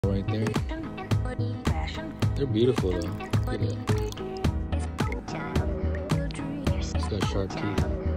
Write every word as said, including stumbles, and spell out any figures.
right there. They're beautiful though. Look at that. It's got sharp teeth.